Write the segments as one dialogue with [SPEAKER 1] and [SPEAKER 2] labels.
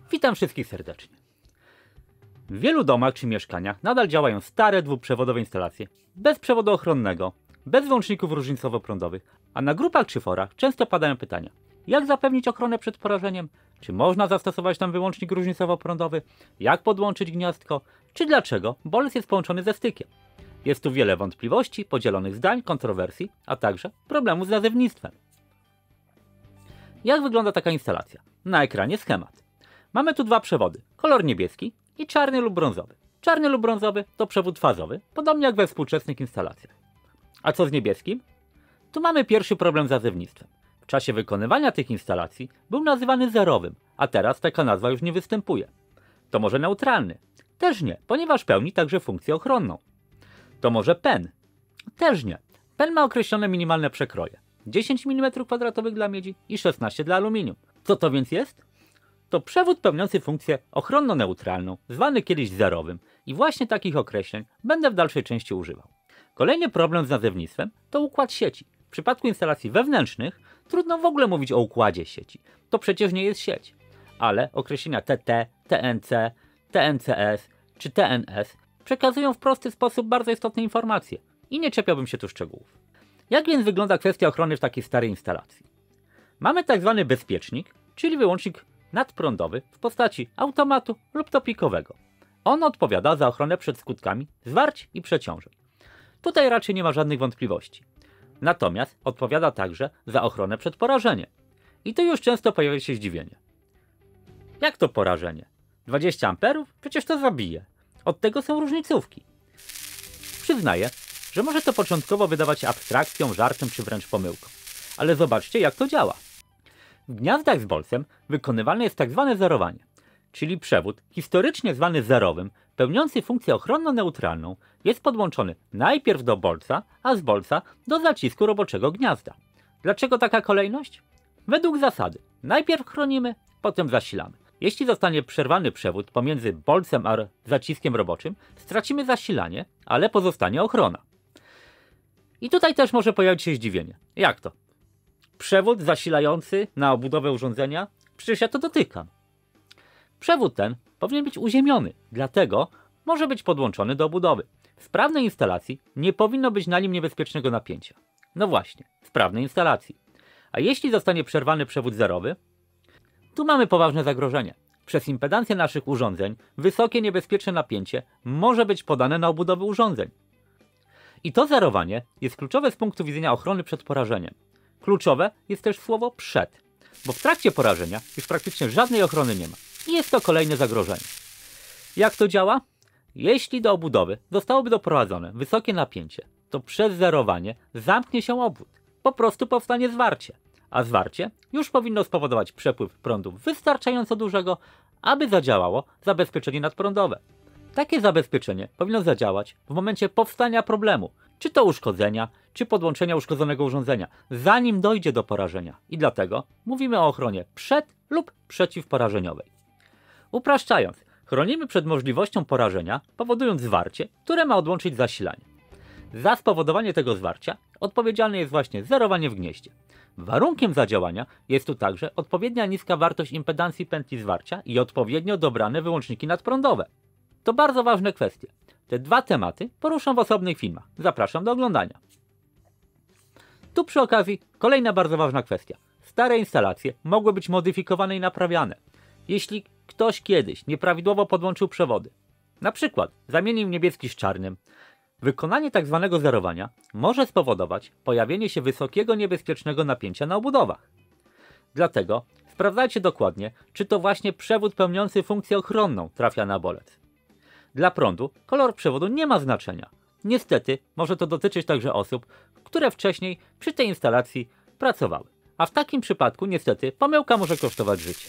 [SPEAKER 1] Witam wszystkich serdecznie. W wielu domach czy mieszkaniach nadal działają stare dwuprzewodowe instalacje, bez przewodu ochronnego, bez włączników różnicowo-prądowych, a na grupach czy forach często padają pytania: jak zapewnić ochronę przed porażeniem? Czy można zastosować tam wyłącznik różnicowo-prądowy? Jak podłączyć gniazdko? Czy dlaczego bolec jest połączony ze stykiem? Jest tu wiele wątpliwości, podzielonych zdań, kontrowersji, a także problemu z nazewnictwem. Jak wygląda taka instalacja? Na ekranie schemat. Mamy tu dwa przewody, kolor niebieski i czarny lub brązowy. Czarny lub brązowy to przewód fazowy, podobnie jak we współczesnych instalacjach. A co z niebieskim? Tu mamy pierwszy problem z nazewnictwem. W czasie wykonywania tych instalacji był nazywany zerowym, a teraz taka nazwa już nie występuje. To może neutralny? Też nie, ponieważ pełni także funkcję ochronną. To może PEN? Też nie. PEN ma określone minimalne przekroje. 10 mm² dla miedzi i 16 dla aluminium. Co to więc jest? To przewód pełniący funkcję ochronno-neutralną, zwany kiedyś zerowym, i właśnie takich określeń będę w dalszej części używał. Kolejny problem z nazewnictwem to układ sieci. W przypadku instalacji wewnętrznych trudno w ogóle mówić o układzie sieci. To przecież nie jest sieć. Ale określenia TT, TNC, TNCS czy TNS przekazują w prosty sposób bardzo istotne informacje i nie czepiałbym się tu szczegółów. Jak więc wygląda kwestia ochrony w takiej starej instalacji? Mamy tak zwany bezpiecznik, czyli wyłącznik nadprądowy w postaci automatu lub topikowego. On odpowiada za ochronę przed skutkami zwarć i przeciążeń. Tutaj raczej nie ma żadnych wątpliwości. Natomiast odpowiada także za ochronę przed porażeniem. I tu już często pojawia się zdziwienie. Jak to porażenie? 20 amperów? Przecież to zabije. Od tego są różnicówki. Przyznaję, że może to początkowo wydawać się abstrakcją, żartem czy wręcz pomyłką. Ale zobaczcie, jak to działa. W gniazdach z bolcem wykonywane jest tak zwane zerowanie, czyli przewód historycznie zwany zerowym, pełniący funkcję ochronno-neutralną, jest podłączony najpierw do bolca, a z bolca do zacisku roboczego gniazda. Dlaczego taka kolejność? Według zasady. Najpierw chronimy, potem zasilamy. Jeśli zostanie przerwany przewód pomiędzy bolcem a zaciskiem roboczym, stracimy zasilanie, ale pozostanie ochrona. I tutaj też może pojawić się zdziwienie. Jak to? Przewód zasilający na obudowę urządzenia? Przecież ja to dotykam. Przewód ten powinien być uziemiony, dlatego może być podłączony do obudowy. W sprawnej instalacji nie powinno być na nim niebezpiecznego napięcia. No właśnie, w sprawnej instalacji. A jeśli zostanie przerwany przewód zerowy, tu mamy poważne zagrożenie. Przez impedancję naszych urządzeń wysokie niebezpieczne napięcie może być podane na obudowy urządzeń. I to zerowanie jest kluczowe z punktu widzenia ochrony przed porażeniem. Kluczowe jest też słowo przed, bo w trakcie porażenia już praktycznie żadnej ochrony nie ma. I jest to kolejne zagrożenie. Jak to działa? Jeśli do obudowy zostałoby doprowadzone wysokie napięcie, to przez zerowanie zamknie się obwód. Po prostu powstanie zwarcie. A zwarcie już powinno spowodować przepływ prądu wystarczająco dużego, aby zadziałało zabezpieczenie nadprądowe. Takie zabezpieczenie powinno zadziałać w momencie powstania problemu, czy to uszkodzenia, czy podłączenia uszkodzonego urządzenia, zanim dojdzie do porażenia. I dlatego mówimy o ochronie przed lub przeciwporażeniowej. Upraszczając, chronimy przed możliwością porażenia, powodując zwarcie, które ma odłączyć zasilanie. Za spowodowanie tego zwarcia odpowiedzialne jest właśnie zerowanie w gnieździe. Warunkiem zadziałania jest tu także odpowiednia niska wartość impedancji pętli zwarcia i odpowiednio dobrane wyłączniki nadprądowe. To bardzo ważne kwestie. Te dwa tematy poruszam w osobnych filmach. Zapraszam do oglądania. Tu przy okazji kolejna bardzo ważna kwestia. Stare instalacje mogły być modyfikowane i naprawiane. Jeśli ktoś kiedyś nieprawidłowo podłączył przewody, na przykład zamienił niebieski z czarnym, wykonanie tzw. zerowania może spowodować pojawienie się wysokiego niebezpiecznego napięcia na obudowach. Dlatego sprawdzajcie dokładnie, czy to właśnie przewód pełniący funkcję ochronną trafia na bolec. Dla prądu kolor przewodu nie ma znaczenia. Niestety może to dotyczyć także osób, które wcześniej przy tej instalacji pracowały. A w takim przypadku niestety pomyłka może kosztować życie.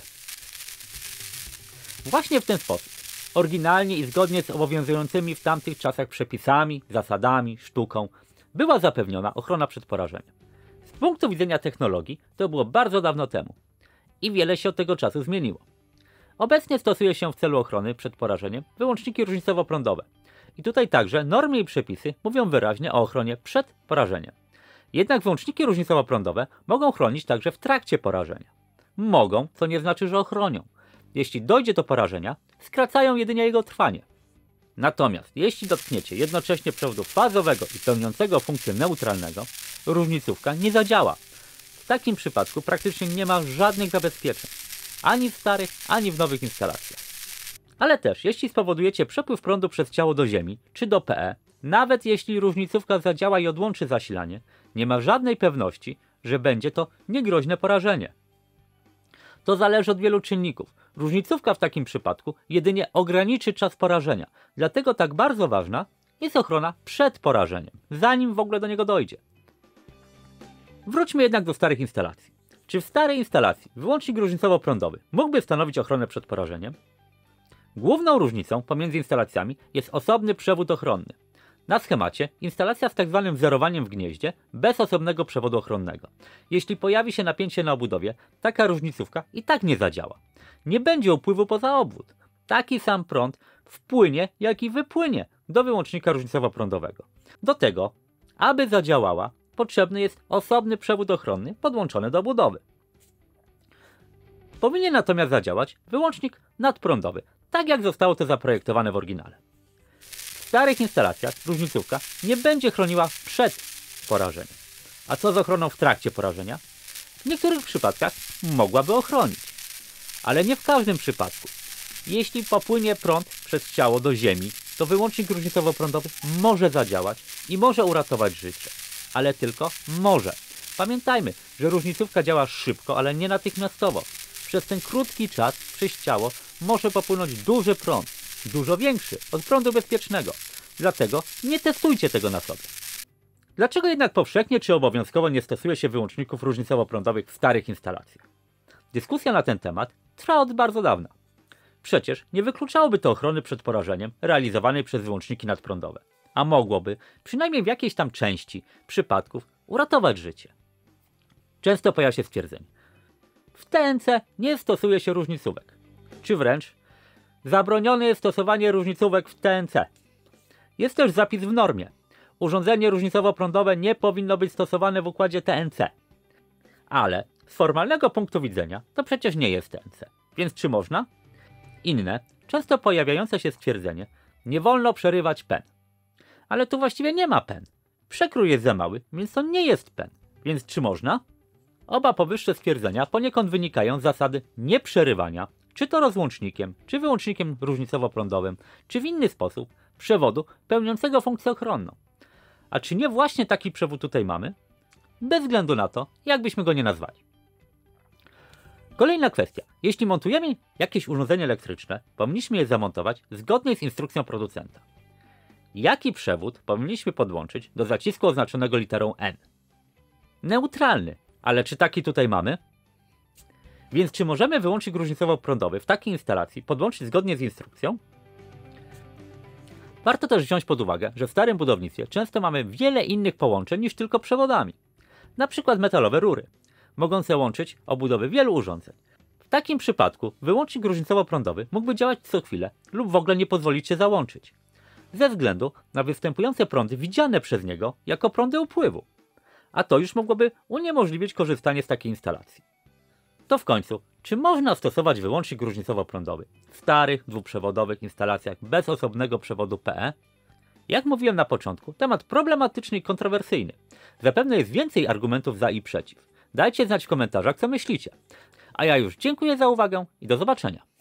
[SPEAKER 1] Właśnie w ten sposób, oryginalnie i zgodnie z obowiązującymi w tamtych czasach przepisami, zasadami, sztuką, była zapewniona ochrona przed porażeniem. Z punktu widzenia technologii to było bardzo dawno temu i wiele się od tego czasu zmieniło. Obecnie stosuje się w celu ochrony przed porażeniem wyłączniki różnicowo-prądowe. I tutaj także normy i przepisy mówią wyraźnie o ochronie przed porażeniem. Jednak wyłączniki różnicowo-prądowe mogą chronić także w trakcie porażenia. Mogą, co nie znaczy, że ochronią. jeśli dojdzie do porażenia, skracają jedynie jego trwanie. Natomiast jeśli dotkniecie jednocześnie przewodu fazowego i pełniącego funkcję neutralnego, różnicówka nie zadziała. W takim przypadku praktycznie nie ma żadnych zabezpieczeń, ani w starych, ani w nowych instalacjach. Ale też, jeśli spowodujecie przepływ prądu przez ciało do Ziemi, czy do PE, nawet jeśli różnicówka zadziała i odłączy zasilanie, nie ma żadnej pewności, że będzie to niegroźne porażenie. To zależy od wielu czynników. Różnicówka w takim przypadku jedynie ograniczy czas porażenia, dlatego tak bardzo ważna jest ochrona przed porażeniem, zanim w ogóle do niego dojdzie. Wróćmy jednak do starych instalacji. Czy w starej instalacji wyłącznik różnicowo-prądowy mógłby stanowić ochronę przed porażeniem? Główną różnicą pomiędzy instalacjami jest osobny przewód ochronny. Na schemacie instalacja z tzw. zerowaniem w gnieździe bez osobnego przewodu ochronnego. Jeśli pojawi się napięcie na obudowie, taka różnicówka i tak nie zadziała. Nie będzie upływu poza obwód. Taki sam prąd wpłynie, jak i wypłynie do wyłącznika różnicowo-prądowego. Do tego, aby zadziałała, potrzebny jest osobny przewód ochronny podłączony do obudowy. Powinien natomiast zadziałać wyłącznik nadprądowy, tak jak zostało to zaprojektowane w oryginale. W starych instalacjach różnicówka nie będzie chroniła przed porażeniem. A co z ochroną w trakcie porażenia? W niektórych przypadkach mogłaby ochronić, ale nie w każdym przypadku. Jeśli popłynie prąd przez ciało do ziemi, to wyłącznik różnicowo-prądowy może zadziałać i może uratować życie. Ale tylko może. Pamiętajmy, że różnicówka działa szybko, ale nie natychmiastowo. Przez ten krótki czas przez ciało może popłynąć duży prąd, dużo większy od prądu bezpiecznego. Dlatego nie testujcie tego na sobie. Dlaczego jednak powszechnie czy obowiązkowo nie stosuje się wyłączników różnicowo-prądowych w starych instalacjach? Dyskusja na ten temat trwa od bardzo dawna. Przecież nie wykluczałoby to ochrony przed porażeniem realizowanej przez wyłączniki nadprądowe, a mogłoby, przynajmniej w jakiejś tam części przypadków, uratować życie. Często pojawia się stwierdzenie: w TNC nie stosuje się różnicówek, czy wręcz zabronione jest stosowanie różnicówek w TNC. Jest też zapis w normie: urządzenie różnicowo-prądowe nie powinno być stosowane w układzie TNC. Ale z formalnego punktu widzenia to przecież nie jest TNC, więc czy można? Inne, często pojawiające się stwierdzenie: nie wolno przerywać PEN. Ale tu właściwie nie ma PEN. Przekrój jest za mały, więc to nie jest PEN. Więc czy można? Oba powyższe stwierdzenia poniekąd wynikają z zasady nieprzerywania, czy to rozłącznikiem, czy wyłącznikiem różnicowo-prądowym, czy w inny sposób, przewodu pełniącego funkcję ochronną. A czy nie właśnie taki przewód tutaj mamy? Bez względu na to, jakbyśmy go nie nazwali. Kolejna kwestia. Jeśli montujemy jakieś urządzenie elektryczne, powinniśmy je zamontować zgodnie z instrukcją producenta. Jaki przewód powinniśmy podłączyć do zacisku oznaczonego literą N? Neutralny. Ale czy taki tutaj mamy? Więc czy możemy wyłącznik różnicowo-prądowy w takiej instalacji podłączyć zgodnie z instrukcją? Warto też wziąć pod uwagę, że w starym budownictwie często mamy wiele innych połączeń niż tylko przewodami. Na przykład metalowe rury, mogące łączyć obudowy wielu urządzeń. W takim przypadku wyłącznik różnicowo-prądowy mógłby działać co chwilę lub w ogóle nie pozwolić się załączyć, ze względu na występujące prądy widziane przez niego jako prądy upływu. A to już mogłoby uniemożliwić korzystanie z takiej instalacji. To w końcu, czy można stosować wyłącznik różnicowo-prądowy w starych, dwuprzewodowych instalacjach bez osobnego przewodu PE? Jak mówiłem na początku, temat problematyczny i kontrowersyjny. Zapewne jest więcej argumentów za i przeciw. Dajcie znać w komentarzach, co myślicie. A ja już dziękuję za uwagę i do zobaczenia.